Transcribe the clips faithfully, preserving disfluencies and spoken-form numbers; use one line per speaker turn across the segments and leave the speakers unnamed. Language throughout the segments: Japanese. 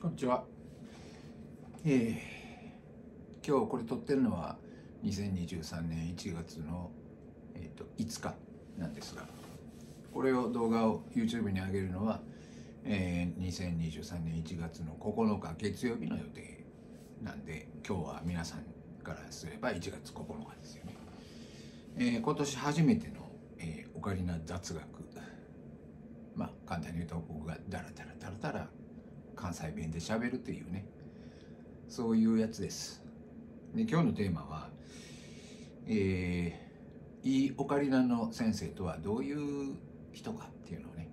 こんにちは。えー、今日これ撮ってるのはにせんにじゅうさんねんいちがつの、えー、といつかなんですが、これを動画を YouTube に上げるのは、えー、にせんにじゅうさんねんいちがつのここのか月曜日の予定なんで、今日は皆さんからすればいちがつここのかですよね。えー、今年初めての、えー、オカリナ雑学、まあ簡単に言うと僕がダラダラダラダラ関西弁で喋るというね、そういうやつです。で、今日のテーマは、えー、いいオカリナの先生とはどういう人かっていうのをね、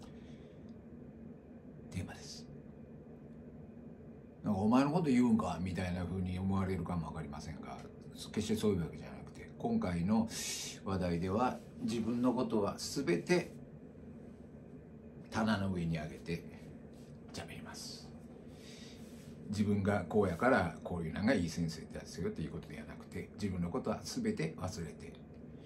テーマです。なんかお前のこと言うんかみたいな風に思われるかもわかりませんが、決してそういうわけじゃなくて、今回の話題では自分のことは全て棚の上に上げて喋ります。自分がこうやからこういうのがいい先生ですよということではなくて、自分のことは全て忘れて、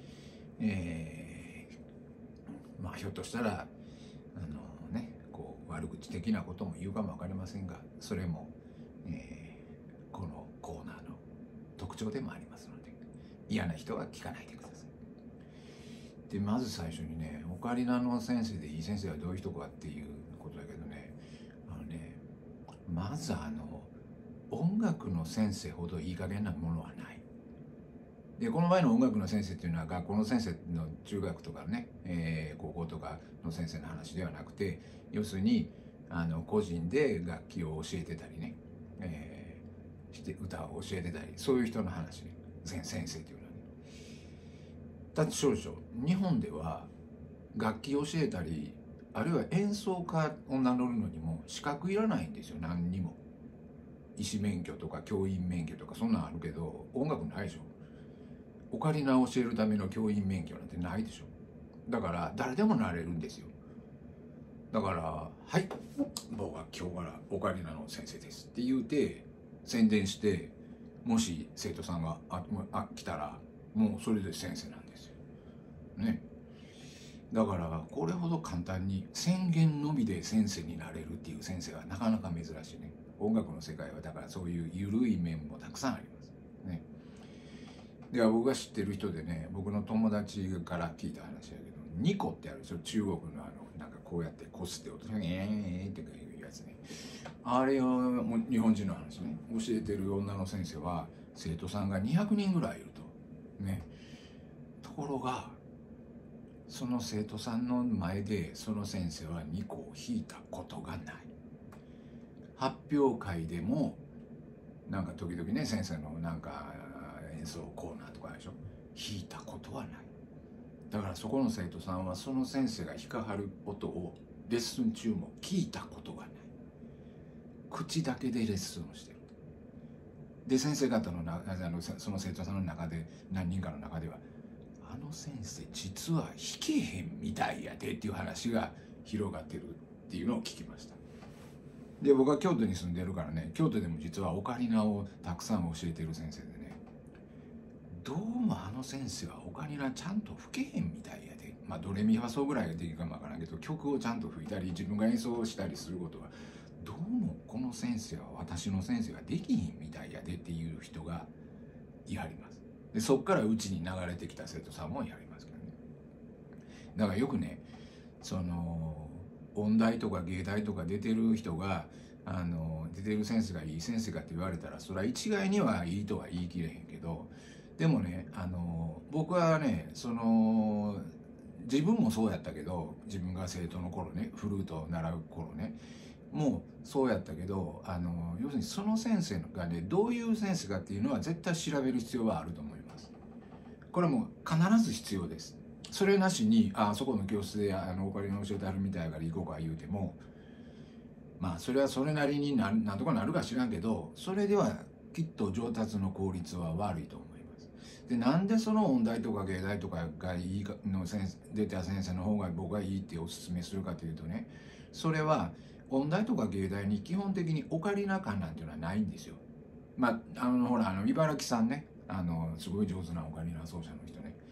えー、まあひょっとしたらあのねこう悪口的なことも言うかも分かりませんが、それも、えー、このコーナーの特徴でもありますので、嫌な人は聞かないでください。で、まず最初にね、オカリナの先生でいい先生はどういう人かっていうことだけどね、あのねまずあの音楽の先生ほどいい加減なものはない。で、この前の音楽の先生っていうのは学校の先生の中学とかね、えー、高校とかの先生の話ではなくて、要するにあの個人で楽器を教えてたりね、えー、して歌を教えてたり、そういう人の話ね、先生っていうのはね。だって少々日本では楽器を教えたり、あるいは演奏家を名乗るのにも資格いらないんですよ。何にも医師免許とか教員免許とかそんなんあるけど、音楽ないでしょ。オカリナを教えるための教員免許なんてないでしょ。だから誰でもなれるんですよ。だからはい、僕は今日からオカリナの先生ですって言うて宣伝して、もし生徒さんがああ来たらもうそれで先生なんですよね。だからこれほど簡単に宣言のみで先生になれるっていう先生はなかなか珍しいね。音楽の世界はだからそういう緩い面もたくさんありますね。では僕が知ってる人でね、僕の友達から聞いた話やけど、ニコってあるでしょ、中国のあのなんかこうやってこすって音でえーっていうやつね。あれをもう日本人の話ね、教えてる女の先生は生徒さんがにひゃくにんぐらいいるとね。ところがその生徒さんの前でその先生はニコを弾いたことがない。発表会でもなんか時々ね、先生のなんか演奏コーナーとかでしょ、弾いたことはない。だからそこの生徒さんはその先生が弾かはる音をレッスン中も聞いたことがない。口だけでレッスンをしてる。で、先生方のなあのその生徒さんの中で何人かの中では、あの先生実は弾けへんみたいやでっていう話が広がってるっていうのを聞きました。で、僕は京都に住んでるからね、京都でも実はオカリナをたくさん教えてる先生でね、どうもあの先生はオカリナちゃんと吹けへんみたいやで、まあドレミファソぐらいができるかもわからんけど、曲をちゃんと吹いたり自分が演奏したりすることはどうもこの先生は私の先生ができひんみたいやでっていう人がいはります。で、そっからうちに流れてきた生徒さんもやりますけどね。だからよくね、その音大とか芸大とか出てる人があの出てる先生がいい先生かって言われたら、それは一概にはいいとは言い切れへんけど、でもね、あの僕はね、その自分もそうやったけど、自分が生徒の頃ね、フルートを習う頃ね、もうそうやったけど、あの要するにその先生がね、どういう先生かっていうのは絶対調べる必要はあると思います。これも必ず必要です。それなしに、あそこの教室であのオカリナ教えてあるみたいから行こうか言うても、まあそれはそれなりにななんとかなるか知らんけど、それではきっと上達の効率は悪いと思います。で、なんでその音大とか芸大とかがいいかの先生出た先生の方が僕がいいっておすすめするかというとね、それは音大とか芸大に基本的にオカリナ感なんていうのはないんですよ。まああのほらあの茨城さんね、あのすごい上手なオカリナ奏者の人ね、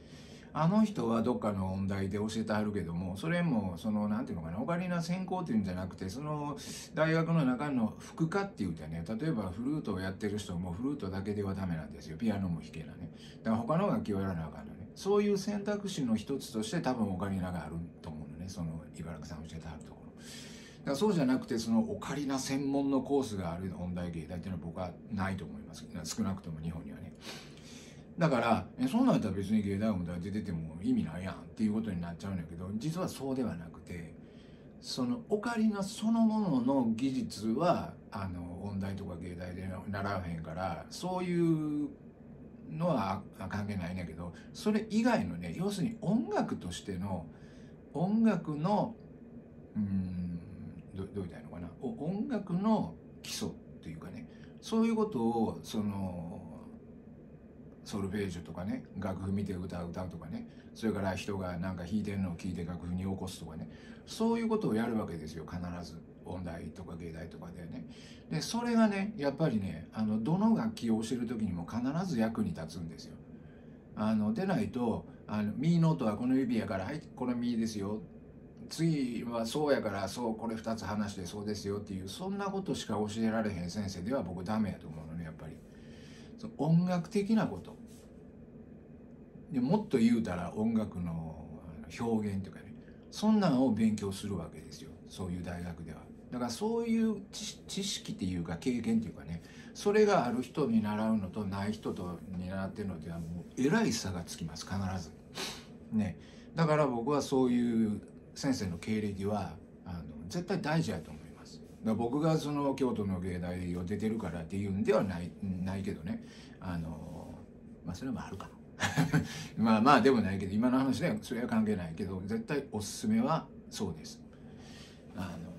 あの人はどっかの音大で教えてはるけども、それもそのなんていうのかな、オカリナ専攻っていうんじゃなくて、その大学の中の副科って言うてね、例えばフルートをやってる人もフルートだけではダメなんですよ。ピアノも弾けなね。だから他の楽器をやらなあかんのね。そういう選択肢の一つとして多分オカリナがあると思うのね。その茨城さん教えてはるところ。だからそうじゃなくて、そのオカリナ専門のコースがある音大芸大っていうのは僕はないと思います。少なくとも日本にはね。だからえそんなんやったら別に芸大音大出てても意味ないやんっていうことになっちゃうんだけど、実はそうではなくて、そのオカリナそのものの技術はあの音大とか芸大で習わへんから、そういうのは関係ないんだけど、それ以外のね、要するに音楽としての音楽のうーんどどう言ったらいいのかな、音楽の基礎っていうかね、そういうことをそのソルフェージュとかね、楽譜見て歌う歌うとかね、それから人がなんか弾いてるのを聞いて楽譜に起こすとかね、そういうことをやるわけですよ、必ず音大とか芸大とかでね。でそれがね、やっぱりね、あのどの楽器を教える時にも必ず役に立つんですよ。あのでないと、あのミの音はこの指やから、はいこのミですよ、次はそうやからそう、これふたつ話してそうですよっていう、そんなことしか教えられへん先生では僕ダメやと思うのね、やっぱり。音楽的なことで、もっと言うたら音楽の表現というかね、そんなんを勉強するわけですよ、そういう大学では。だからそういう知識っていうか経験っていうかね、それがある人に習うのとない人とに習ってるのではもうえらい差がつきます、必ずね。だから僕はそういう先生の経歴はあの絶対大事やと思います。だから僕がその京都の芸大を出てるからっていうんではないないけどね、あのまあそれもあるかまあまあでもないけど、今の話ではそれは関係ないけど、絶対おすすめはそうです。あの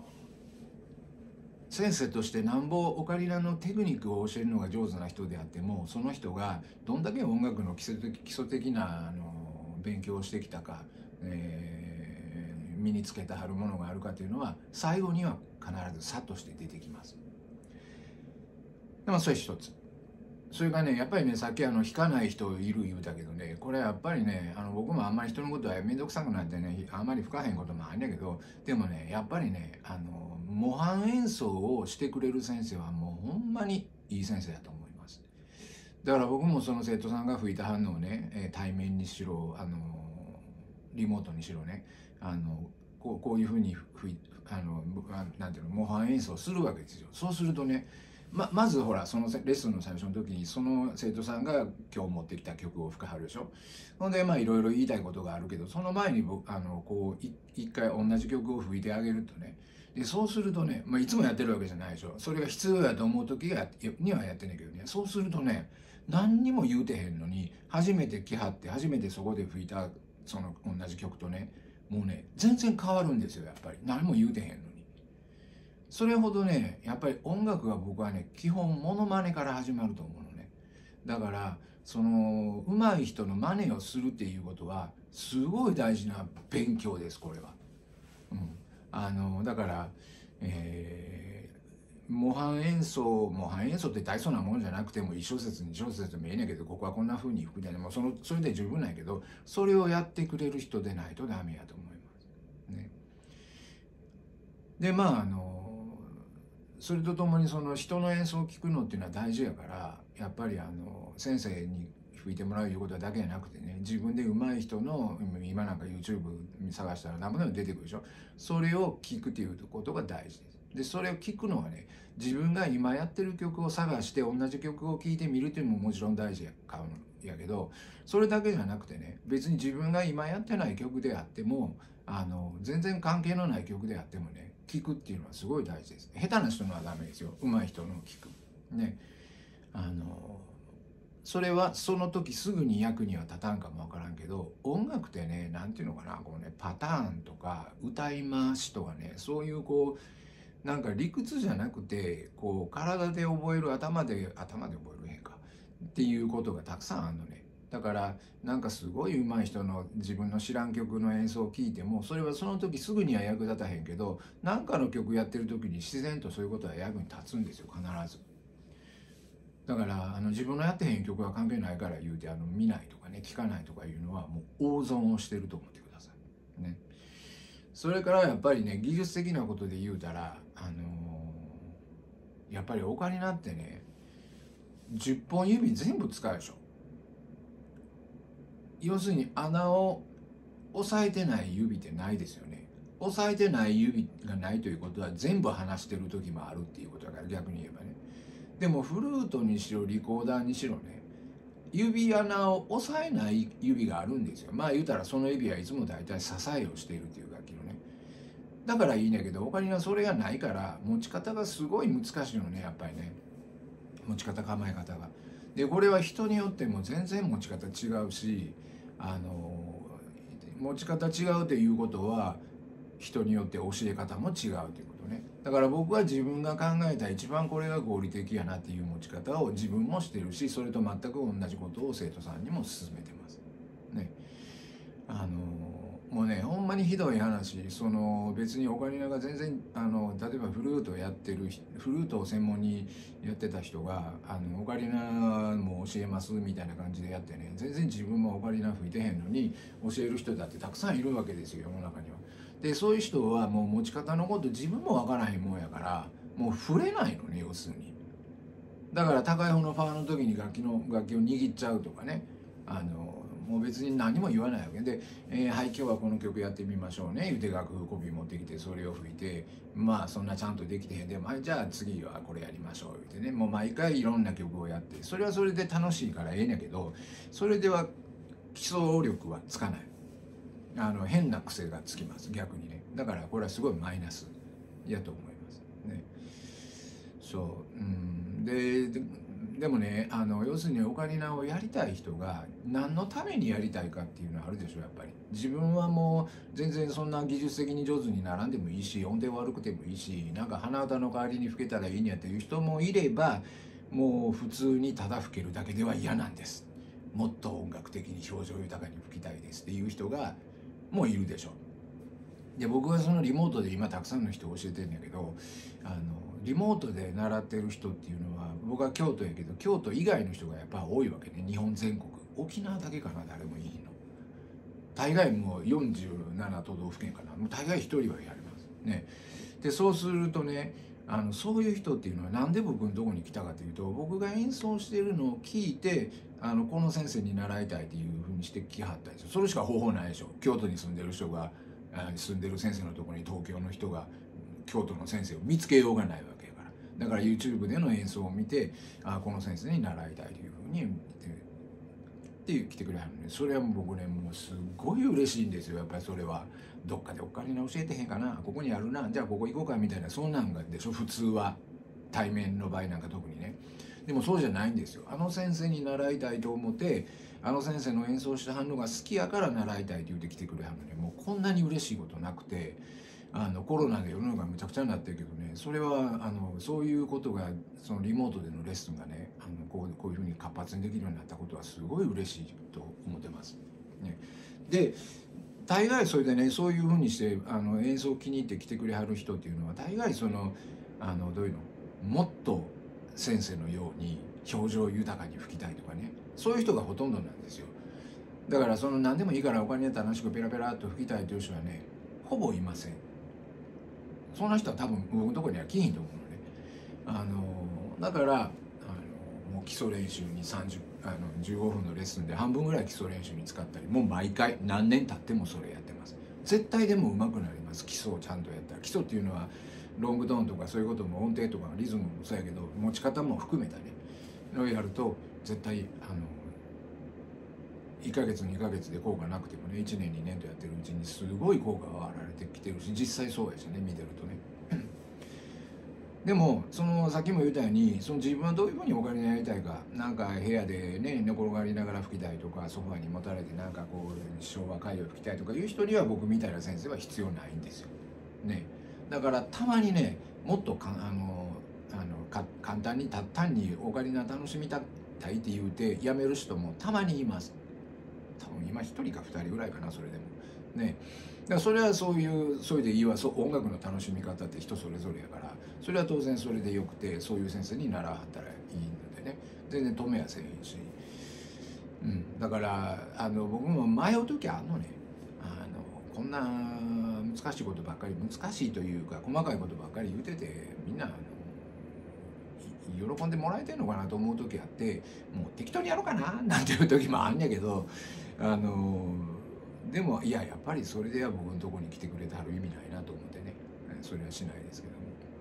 先生としてなんぼオカリナのテクニックを教えるのが上手な人であっても、その人がどんだけ音楽の基礎的、基礎的なあの勉強をしてきたか、えー、身につけてはるものがあるかというのは最後には必ず差として出てきます。でもそれ一つ。それがね、やっぱりね、さっきあの弾かない人いる言うたけどね、これやっぱりね、あの僕もあんまり人のことは面倒くさくなってね、あんまり吹かへんこともあるんだけど、でもね、やっぱりね、あの模範演奏をしてくれる先生はもうほんまにいい先生だと思います。だから僕もその生徒さんが吹いた反応をね、対面にしろ、あのリモートにしろね、あのこうこういうふうに吹いあのなんていうの、模範演奏するわけですよ。そうするとね、ままずほら、そのレッスンの最初の時にその生徒さんが今日持ってきた曲を吹かはるでしょ。ほんでまあいろいろ言いたいことがあるけど、その前に僕あのこう一回同じ曲を吹いてあげるとね、でそうするとね、まあ、いつもやってるわけじゃないでしょ。それが必要やと思う時がにはやってんねんけどね、そうするとね、何にも言うてへんのに初めて来はって初めてそこで吹いたその同じ曲とね、もうね全然変わるんですよ、やっぱり。何も言うてへんのに。それほどね、やっぱり音楽は僕はね、基本モノマネから始まると思うのね。だからその上手い人の真似をするっていうことはすごい大事な勉強です、これは。うん、あのだから、えー、模範演奏模範演奏って大層なもんじゃなくてもいち小節に小節でもええねんけど、ここはこんな風に吹くでもそのそれで十分なんやけど、それをやってくれる人でないとダメやと思いますね。でまああのそれとともにその人の演奏を聞くのっていうのは大事やから、やっぱりあの先生に吹いてもらういうことだけじゃなくてね、自分で上手い人の今なんか YouTube 探したら何もでも出てくるでしょ。それを聞くっていうことが大事です。でそれを聞くのはね、自分が今やってる曲を探して同じ曲を聴いてみるっていうのももちろん大事ややけど、それだけじゃなくてね、別に自分が今やってない曲であっても、あの全然関係のない曲であってもね、聞くっていうのはすごい大事です。下手な人のはダメですよ、上手い人のを聞くね。あのそれはその時すぐに役には立たんかもわからんけど、音楽ってね、なんていうのかな、こうね、パターンとか歌い回しとかね、そういうこうなんか理屈じゃなくて、こう体で覚える、頭で頭で覚えるへんかっていうことがたくさんあるのね。だからなんかすごい上手い人の自分の知らん曲の演奏を聴いても、それはその時すぐには役立たへんけど、何かの曲やってる時に自然とそういうことは役に立つんですよ、必ず。 だからあの自分のやってへん曲は関係ないから言うてあの見ないとかね聞かないとかいうのはもう大損をしてると思ってくださいね。それからやっぱりね技術的なことで言うたらあのー、やっぱりオカリナってねじゅっぽん指全部使うでしょ。要するに穴を押さえてない指ってないですよね。押さえてない指がないということは全部離してる時もあるっていうことだから逆に言えばね。でもフルートにしろリコーダーにしろね指穴を押さえない指があるんですよ。まあ言うたらその指はいつも大体支えをしているっていう楽器のね。だからいいんだけど他にはそれがないから持ち方がすごい難しいのねやっぱりね。持ち方構え方が。でこれは人によっても全然持ち方違うしあの持ち方違うっていうことは人によって教え方も違うということね。だから僕は自分が考えた一番これが合理的やなっていう持ち方を自分もしてるしそれと全く同じことを生徒さんにも勧めてますね。あのもうねほんまにひどい話その別にオカリナが全然あの例えばフルートをやってるフルートを専門にやってた人があのオカリナも教えますみたいな感じでやってね全然自分もオカリナ吹いてへんのに教える人だってたくさんいるわけですよ世の中には。でそういう人はもう持ち方のこと自分もわからへんもんやからもう触れないのね要するに。だから高い方のファーの時に楽器の楽器を握っちゃうとかねあのもう別に何も言わないわけで、えー、はい今日はこの曲やってみましょうね言うて楽譜コピー持ってきてそれを吹いてまあそんなちゃんとできてへんでもはいじゃあ次はこれやりましょう言うてねもう毎回いろんな曲をやってそれはそれで楽しいからええねんけどそれでは基礎力はつかない。あの変な癖がつきます逆にね。だからこれはすごいマイナスやと思いますね。そううんで で, でもねあの要するにオカリナをやりたい人が何のためにやりたいかっていうのはあるでしょやっぱり。自分はもう全然そんな技術的に上手にならんでもいいし音程悪くてもいいしなんか鼻歌の代わりに吹けたらいいんやっていう人もいればもう普通にただ吹けるだけでは嫌なんです。もっと音楽的に表情豊かに吹きたいですっていう人がもういるでしょ。で僕はそのリモートで今たくさんの人を教えてるんだけどあのリモートで習ってる人っていうのは僕は京都やけど京都以外の人がやっぱ多いわけね。日本全国沖縄だけかな誰もいいの。大概もうよんじゅうなな都道府県かなもう大概一人はやりますね。でそうするとねあのそういう人っていうのはなんで僕のとこに来たかというと僕が演奏してるのを聞いてあのこの先生に習いたいっていうふうにして来はったんですよ。それしか方法ないでしょ。京都に住んでる人が住んでる先生のところに東京の人が京都の先生を見つけようがないわけやからだから YouTube での演奏を見てあこの先生に習いたいというふうに言ってって来てくれはるのでそれはもう僕ねもうすごい嬉しいんですよ。やっぱりそれはどっかでお金教えてへんかなここにあるなじゃあここ行こうかみたいなそんなんがでしょ普通は対面の場合なんか特にね。でもそうじゃないんですよ。あの先生に習いたいと思ってあの先生の演奏した反応が好きやから習いたいって言って来てくれはるのでもうこんなに嬉しいことなくてあのコロナで世の中むちゃくちゃになってるけどねそれはあのそういうことがそのリモートでのレッスンがねあのこうこういうふうに活発にできるようになったことはすごい嬉しいと思ってます。ね、で大概それでねそういうふうにしてあの演奏を気に入って来てくれはる人っていうのは大概そのあのどういうのもっと先生のように表情豊かに吹きたいとかねそういう人がほとんどなんですよ。だからその何でもいいからお金で楽しくペラペラっと吹きたいという人はねほぼいません。そんな人は多分僕のところには来ひんと思うので、あのだからあのもう基礎練習にさんじゅうあのじゅうごふんのレッスンで半分ぐらい基礎練習に使ったりもう毎回何年経ってもそれやってます。絶対でも上手くなります。基礎をちゃんとやったら。基礎っていうのはロングトーンとかそういうことも音程とかリズムもそうやけど持ち方も含めたねのをやると絶対あのいっかげつにかげつで効果なくてもねいちねんにねんとやってるうちにすごい効果が現れてきてるし実際そうやしね見てるとねでもそのさっきも言ったようにその自分はどういうふうにお金やりたいかなんか部屋でね寝転がりながら吹きたいとかソファにもたれてなんかこう昭和歌謡吹きたいとかいう人には僕みたいな先生は必要ないんですよ。ね、だからたまにねもっとかあのあのか簡単に単にオカリナ楽しみたいって言うてやめる人もたまにいます。多分今ひとりかふたりぐらいかなそれでもね。だからそれはそういうそれでいいわそう音楽の楽しみ方って人それぞれやからそれは当然それでよくてそういう先生に習わはったらいいのででね、全然止めやせへんし、うん、だからあの僕も迷う時あるのね。あのこんな難しいことばっかり、難しいというか細かいことばっかり言うてて、みんなあの喜んでもらえてんのかなと思う時あって、もう適当にやろうかななんていう時もあんねんけど、あのでもいややっぱりそれでは僕のとこに来てくれてはる意味ないなと思ってね、それはしないですけども、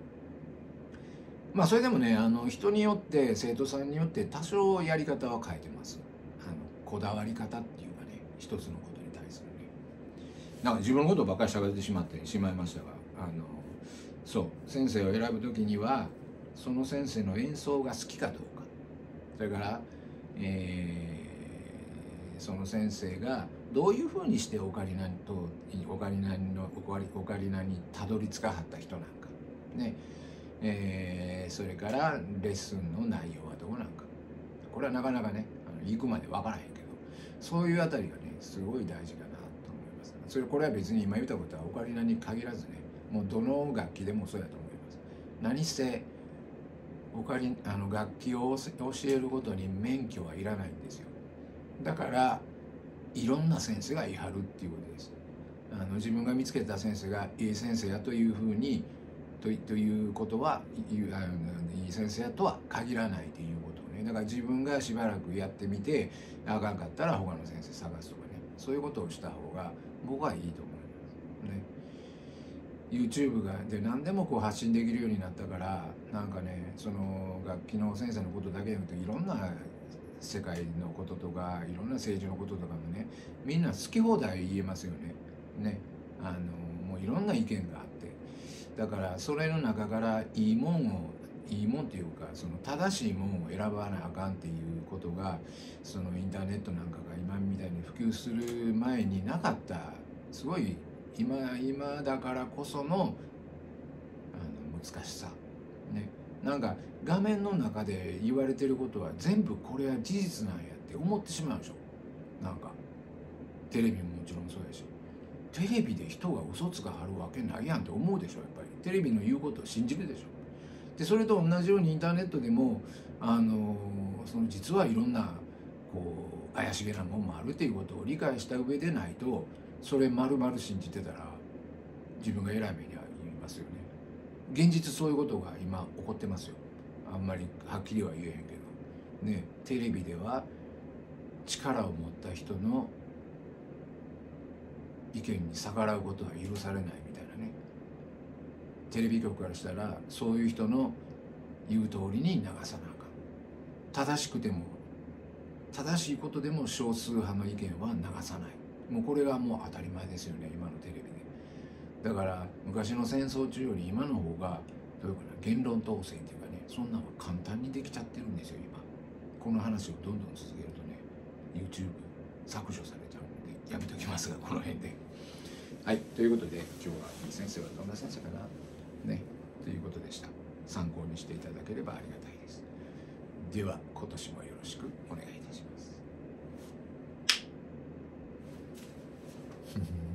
まあそれでもね、あの人によって生徒さんによって多少やり方は変えてます。あのこだわり方っていうかね、一つのことに対するね、なんか自分のことばっかり喋ってしまってしまいましたが、あのそう先生を選ぶ時にはその先生の演奏が好きかどうか、それから、えー、その先生がどういうふうにしてオカリナとオカリナのオカリナにたどり着かはった人なんかね、えー、それからレッスンの内容はどうなんか、これはなかなかねあの行くまで分からへんけど、そういうあたりがねすごい大事かなと思います。それこれは別に今言ったことはオカリナに限らずね、もうどの楽器でもそうやと思います。何せオカリあの楽器を教えることに免許はいらないんですよ。だからいろんな先生がいはるっていうことです。あの自分が見つけた先生がいい先生やというふうにとということはいい先生やとは限らないということをね、だから自分がしばらくやってみてあかんかったら他の先生探すとかね、そういうことをした方が僕はいいと思いますね。YouTube がで何でもこう発信できるようになったから、なんかねその楽器の先生のことだけじゃなくていろんな世界のこととかいろんな政治のこととかもね、みんな好き放題言えますよね。ね、あのもういろんな意見があって、だからそれの中からいいもんをいいもんっていうかその正しいもんを選ばなあかんっていうことがそのインターネットなんかが今みたいに普及する前になかった、すごい今今だからこその、あの難しさね。なんか画面の中で言われてることは全部これは事実なんやって思ってしまうでしょ。なんかテレビももちろんそうやし、テレビで人が嘘つかはるわけないやんって思うでしょ。やっぱりテレビの言うことを信じるでしょ。でそれと同じようにインターネットでもあのその実はいろんなこう怪しげなもんもあるっていうことを理解した上でないと、それ丸々信じてたら自分が偉い目に遭いますよね。現実そういうことが今起こってますよ。あんまりはっきりは言えへんけどね、テレビでは力を持った人の意見に逆らうことは許されないみたいなね、テレビ局からしたらそういう人の言う通りに流さなあかん。正しくても正しいことでも少数派の意見は流さない、もうこれがもう当たり前ですよね、今のテレビで。だから昔の戦争中より今の方がどういうかな、言論統制っていうかね、そんなのが簡単にできちゃってるんですよ今。この話をどんどん続けるとね YouTube 削除されちゃうのでやめときますが、この辺で。はい、ということで今日はいい先生はどんな先生かなねということでした。参考にしていただければありがたいです。では今年もよろしくお願いいたします。